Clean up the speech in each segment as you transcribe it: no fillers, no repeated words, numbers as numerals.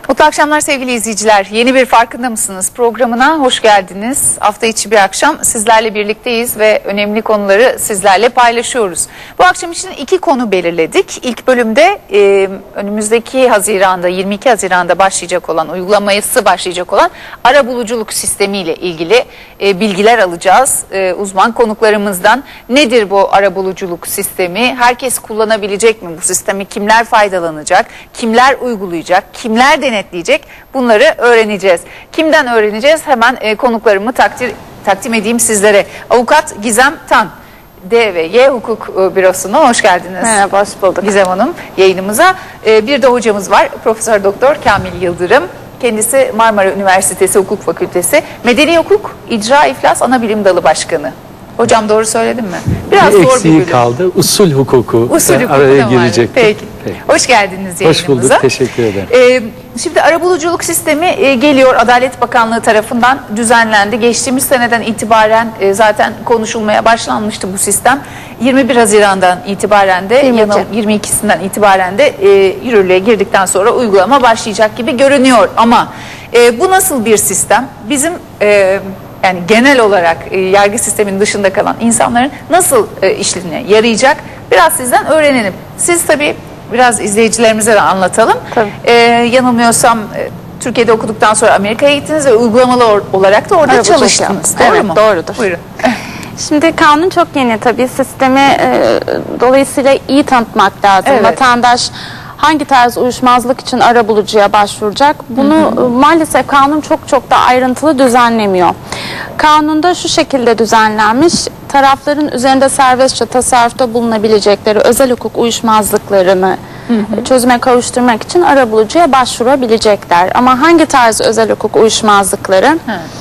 Mutlu akşamlar sevgili izleyiciler. Yeni bir Farkında mısınız programına hoş geldiniz. Hafta içi bir akşam sizlerle birlikteyiz ve önemli konuları sizlerle paylaşıyoruz. Bu akşam için iki konu belirledik. İlk bölümde önümüzdeki Haziran'da 22 Haziran'da başlayacak olan, uygulaması başlayacak olan arabuluculuk sistemiyle ilgili bilgiler alacağız. Uzman konuklarımızdan nedir bu arabuluculuk sistemi? Herkes kullanabilecek mi bu sistemi? Kimler faydalanacak? Kimler uygulayacak? Kimler denetleyecek? Bunları öğreneceğiz. Kimden öğreneceğiz? Hemen konuklarımı takdim edeyim sizlere. Avukat Gizem Tan, D&Y Hukuk Bürosu'na hoş geldiniz. Merhaba, hoş bulduk. Gizem Hanım yayınımıza. Bir de hocamız var. Profesör Doktor Kamil Yıldırım. Kendisi Marmara Üniversitesi Hukuk Fakültesi Medeni Hukuk İcra İflas Anabilim Dalı Başkanı. Hocam doğru söyledim mi? Biraz zor bir eksiği bölüm. kaldı. Usul hukuku araya girecek. Peki. Hoş geldiniz yayınımıza. Hoş bulduk. Teşekkür ederim. Şimdi arabuluculuk sistemi geliyor. Adalet Bakanlığı tarafından düzenlendi. Geçtiğimiz seneden itibaren zaten konuşulmaya başlanmıştı bu sistem. 21 Haziran'dan itibaren de 22'sinden itibaren de yürürlüğe girdikten sonra uygulama başlayacak gibi görünüyor. Ama bu nasıl bir sistem? Bizim yani genel olarak yargı sisteminin dışında kalan insanların nasıl işlerine yarayacak? Biraz sizden öğrenelim. Siz tabii biraz izleyicilerimize de anlatalım. Yanılmıyorsam Türkiye'de okuduktan sonra Amerika'ya gittiniz ve uygulamalı olarak da orada çalıştınız. Doğru mu? Doğrudur. Buyurun. Şimdi kanun çok yeni tabii. Sistemi dolayısıyla iyi tanıtmak lazım. Evet. Vatandaş hangi tarz uyuşmazlık için arabulucuya başvuracak? Bunu maalesef kanun çok da ayrıntılı düzenlemiyor. Kanunda şu şekilde düzenlenmiş: tarafların üzerinde serbestçe tasarrufta bulunabilecekleri özel hukuk uyuşmazlıklarını çözüme kavuşturmak için arabulucuya başvurabilecekler. Ama hangi tarz özel hukuk uyuşmazlıkları?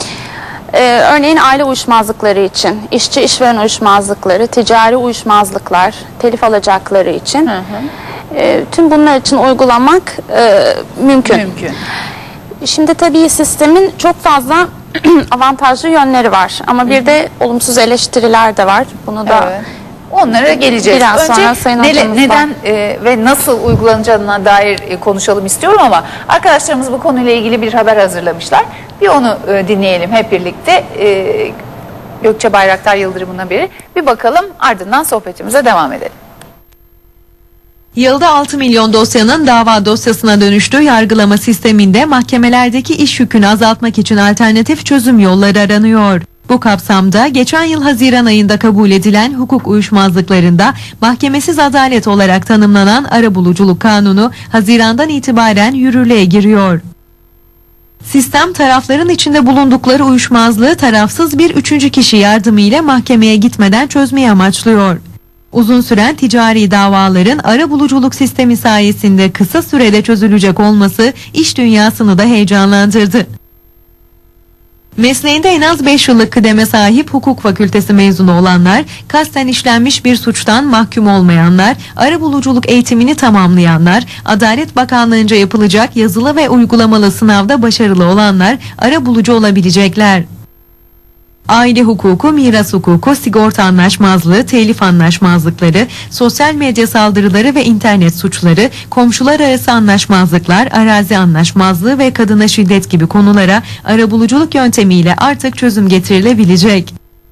Örneğin aile uyuşmazlıkları için, işçi-işveren uyuşmazlıkları, ticari uyuşmazlıklar, telif alacakları için tüm bunlar için uygulamak mümkün. Şimdi tabii sistemin çok fazla avantajlı yönleri var ama bir de olumsuz eleştiriler de var. Bunu da onlara geleceğiz. Biraz sonra Önce neden ve nasıl uygulanacağına dair konuşalım istiyorum ama arkadaşlarımız bu konuyla ilgili bir haber hazırlamışlar. Bir onu dinleyelim hep birlikte. Gökçe Bayraktar Yıldırım'ın haberi. Bir bakalım, ardından sohbetimize devam edelim. Yılda 6 milyon dosyanın dava dosyasına dönüştüğü yargılama sisteminde mahkemelerdeki iş yükünü azaltmak için alternatif çözüm yolları aranıyor. Bu kapsamda geçen yıl Haziran ayında kabul edilen hukuk uyuşmazlıklarında mahkemesiz adalet olarak tanımlanan arabuluculuk kanunu Haziran'dan itibaren yürürlüğe giriyor. Sistem, tarafların içinde bulundukları uyuşmazlığı tarafsız bir üçüncü kişi yardımıyla mahkemeye gitmeden çözmeyi amaçlıyor. Uzun süren ticari davaların arabuluculuk sistemi sayesinde kısa sürede çözülecek olması iş dünyasını da heyecanlandırdı. Mesleğinde en az 5 yıllık kıdeme sahip hukuk fakültesi mezunu olanlar, kasten işlenmiş bir suçtan mahkum olmayanlar, arabuluculuk eğitimini tamamlayanlar, Adalet Bakanlığı'nca yapılacak yazılı ve uygulamalı sınavda başarılı olanlar arabulucu olabilecekler. Aile hukuku, miras hukuku, sigorta anlaşmazlığı, telif anlaşmazlıkları, sosyal medya saldırıları ve internet suçları, komşular arası anlaşmazlıklar, arazi anlaşmazlığı ve kadına şiddet gibi konulara arabuluculuk yöntemiyle artık çözüm getirilebilecek.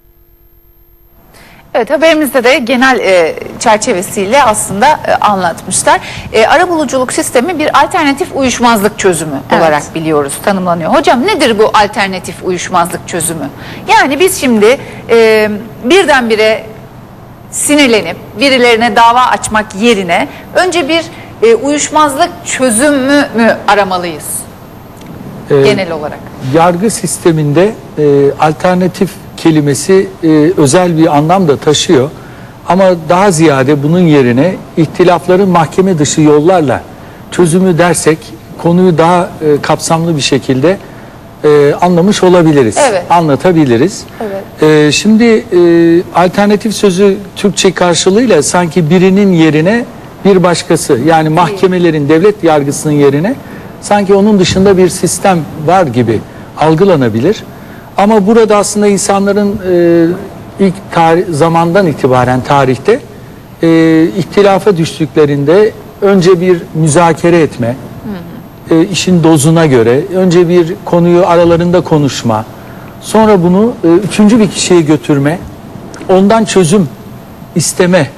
Evet, haberimizde de genel çerçevesiyle aslında anlatmışlar. Arabuluculuk sistemi bir alternatif uyuşmazlık çözümü olarak biliyoruz, tanımlanıyor. Hocam nedir bu alternatif uyuşmazlık çözümü? Yani biz şimdi birdenbire sinirlenip birilerine dava açmak yerine önce bir uyuşmazlık çözümü mü aramalıyız genel olarak? Yargı sisteminde alternatif kelimesi özel bir anlam da taşıyor. Ama daha ziyade bunun yerine ihtilafların mahkeme dışı yollarla çözümü dersek konuyu daha kapsamlı bir şekilde anlamış olabiliriz. Anlatabiliriz. Şimdi alternatif sözü Türkçe karşılığıyla sanki birinin yerine bir başkası, yani mahkemelerin, devlet yargısının yerine sanki onun dışında bir sistem var gibi algılanabilir. Ama burada aslında insanların ilk zamandan itibaren tarihte ihtilafa düştüklerinde önce bir müzakere etme, işin dozuna göre önce bir konuyu aralarında konuşma, sonra bunu üçüncü bir kişiye götürme, ondan çözüm isteme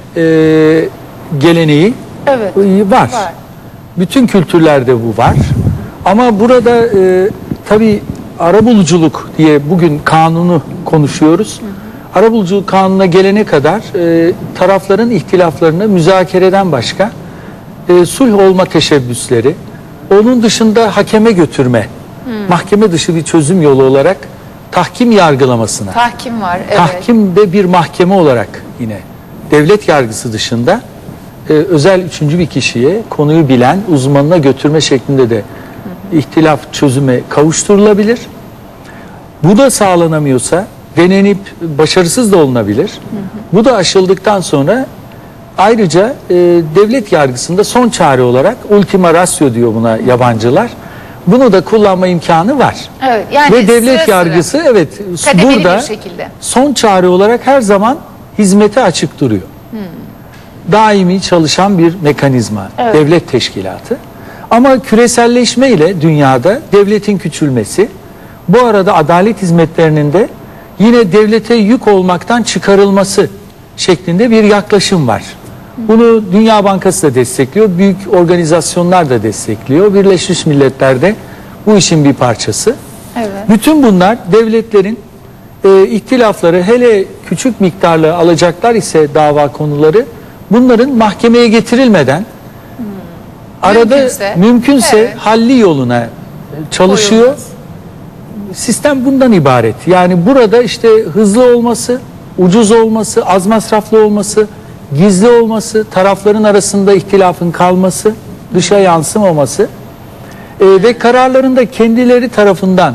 geleneği Evet. var. Bütün kültürlerde bu var. Ama burada tabii arabuluculuk diye bugün kanunu konuşuyoruz. Arabuluculuk kanununa gelene kadar tarafların ihtilaflarını müzakereden başka sulh olma teşebbüsleri, onun dışında hakeme götürme, mahkeme dışı bir çözüm yolu olarak tahkim yargılamasına. Tahkim var. Evet. Tahkim de bir mahkeme olarak yine devlet yargısı dışında özel üçüncü bir kişiye konuyu bilen uzmanına götürme şeklinde de ihtilaf çözüme kavuşturulabilir. Bu da sağlanamıyorsa denenip başarısız da olunabilir. Bu da aşıldıktan sonra ayrıca devlet yargısında son çare olarak ultima ratio diyor buna yabancılar. Bunu da kullanma imkanı var. Evet, yani ve devlet sıra yargısı sıra, evet kademeli burada bir şekilde son çare olarak her zaman hizmete açık duruyor. Daimi çalışan bir mekanizma, Evet. devlet teşkilatı. Ama küreselleşme ile dünyada devletin küçülmesi, bu arada adalet hizmetlerinin de yine devlete yük olmaktan çıkarılması şeklinde bir yaklaşım var. Bunu Dünya Bankası da destekliyor, büyük organizasyonlar da destekliyor. Birleşmiş Milletler'de bu işin bir parçası. Evet. Bütün bunlar devletlerin ihtilafları, hele küçük miktarlı alacaklar ise dava konuları, bunların mahkemeye getirilmeden arada mümkünse evet, halli yoluna çalışıyor. koyulmaz. Sistem bundan ibaret. Yani burada işte hızlı olması, ucuz olması, az masraflı olması, gizli olması, tarafların arasında ihtilafın kalması, dışa yansımaması ve kararların da kendileri tarafından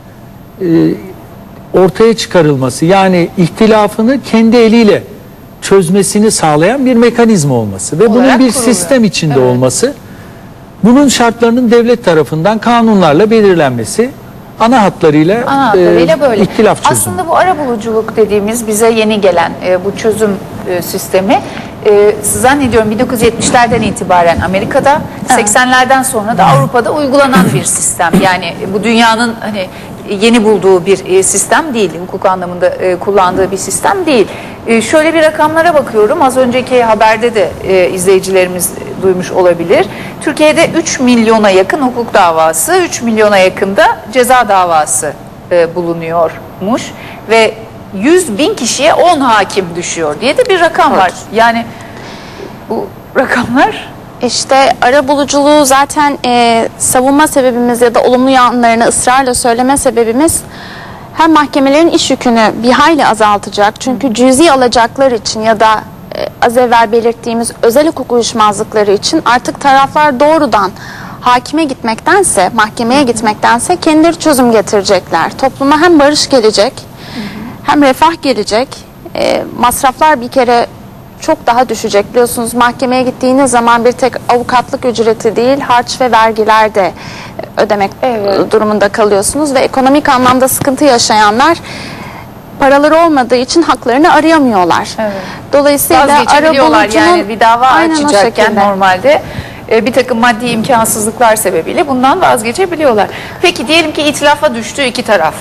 ortaya çıkarılması, yani ihtilafını kendi eliyle çözmesini sağlayan bir mekanizma olması ve bunun Olarak bir kuruluyor. sistem içinde Evet. olması, bunun şartlarının devlet tarafından kanunlarla belirlenmesi, ana hatlarıyla böyle. ihtilaf çözümü. Aslında bu arabuluculuk dediğimiz bize yeni gelen bu çözüm sistemi zannediyorum 1970'lerden itibaren Amerika'da, 80'lerden sonra da Avrupa'da uygulanan bir sistem. Yani bu dünyanın hani yeni bulduğu bir sistem değil, hukuk anlamında kullandığı bir sistem değil. Şöyle bir rakamlara bakıyorum, az önceki haberde de izleyicilerimiz duymuş olabilir. Türkiye'de 3 milyona yakın hukuk davası, 3 milyona yakında ceza davası bulunuyormuş ve 100 bin kişiye 10 hakim düşüyor diye de bir rakam var. Yani bu rakamlar... İşte arabuluculuğu zaten savunma sebebimiz ya da olumlu yanlarını ısrarla söyleme sebebimiz hem mahkemelerin iş yükünü bir hayli azaltacak. Çünkü cüzi alacaklar için ya da az evvel belirttiğimiz özel hukuk uyuşmazlıkları için artık taraflar doğrudan hakime gitmektense, mahkemeye gitmektense kendileri çözüm getirecekler. Topluma hem barış gelecek, hem refah gelecek. Masraflar bir kere çok daha düşecek. Biliyorsunuz mahkemeye gittiğiniz zaman bir tek avukatlık ücreti değil, harç ve vergiler de ödemek durumunda kalıyorsunuz ve ekonomik anlamda sıkıntı yaşayanlar paraları olmadığı için haklarını arayamıyorlar. Evet. Dolayısıyla vazgeçebiliyorlar, yani bir dava açacakken normalde bir takım maddi imkansızlıklar sebebiyle bundan vazgeçebiliyorlar. Peki diyelim ki itilafa düştü iki taraf.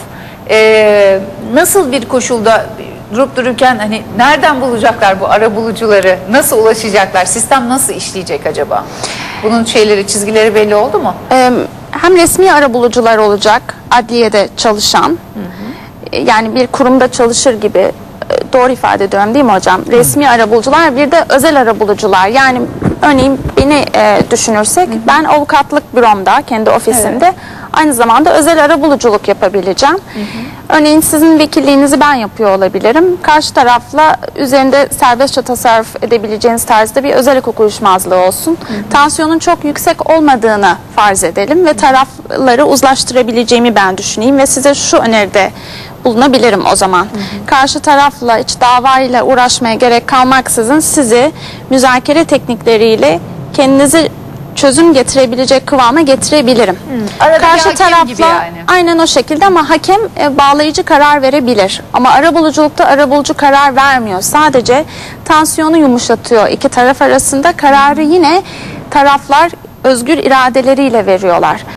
Nasıl bir koşulda durup dururken hani nereden bulacaklar bu arabulucuları? Nasıl ulaşacaklar? Sistem nasıl işleyecek acaba? Bunun çizgileri belli oldu mu? Hem resmi arabulucular olacak, adliyede çalışan, yani bir kurumda çalışır gibi, doğru ifade ediyorum değil mi hocam? Resmi arabulucular, bir de özel arabulucular. Yani örneğin beni düşünürsek, ben avukatlık büromda, kendi ofisimde aynı zamanda özel arabuluculuk yapabileceğim. Örneğin sizin vekilliğinizi ben yapıyor olabilirim. Karşı tarafla üzerinde serbestçe tasarruf edebileceğiniz tarzda bir özel hukuk uyuşmazlığı olsun. Tansiyonun çok yüksek olmadığını farz edelim ve tarafları uzlaştırabileceğimi ben düşüneyim ve size şu öneride bulunabilirim o zaman. Karşı tarafla hiç davayla uğraşmaya gerek kalmaksızın sizi müzakere teknikleriyle kendinizi çözüm getirebilecek kıvama getirebilirim. Karşı tarafla yani. Aynen o şekilde, ama hakem bağlayıcı karar verebilir. Ama arabuluculukta arabulucu karar vermiyor. Sadece tansiyonu yumuşatıyor iki taraf arasında. Kararı yine taraflar özgür iradeleriyle veriyorlar.